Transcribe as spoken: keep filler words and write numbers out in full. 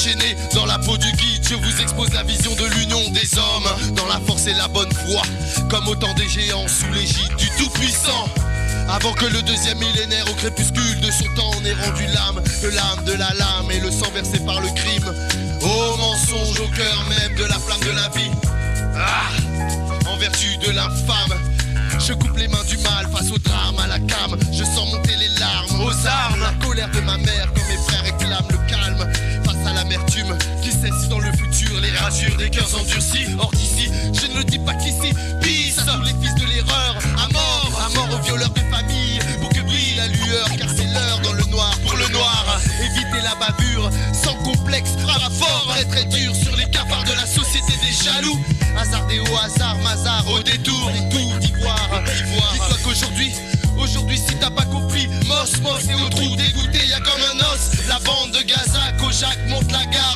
enchaîné dans la peau du guide. Je vous expose la vision de l'union des hommes, dans la force et la bonne foi, comme autant des géants sous l'égide du Tout-Puissant. Avant que le deuxième millénaire au crépuscule de son temps n'ait rendu l'âme, de l'âme de la lame et le sang versé par le crime. Ô mensonge au cœur même de la flamme de la vie. Ah, en vertu de l'infâme, je coupe les mains du mal face au drame, à la came. Je sens monter les larmes aux armes. La colère de ma mère quand mes frères réclament le calme face à l'amertume qui cesse dans le futur les rasures des cœurs endurcis. Or d'ici, je ne le dis pas qu'ici, peace à tous les fils de l'erreur, à mort, à mort aux violeurs des familles, pour que brille la lueur, car c'est l'heure dans le noir. Pour le noir, éviter la bavure, sans complexe, frappe fort, très très dur sur les cafards de la société des jaloux. Hasardé au hasard, mazard, au détour, les tours d'ivoire. Dis-toi qu'aujourd'hui, aujourd'hui si t'as pas compris, Moss, Moss et au trou dégoûté, y'a comme un os. La bande de Gaza, Kojak monte la garde.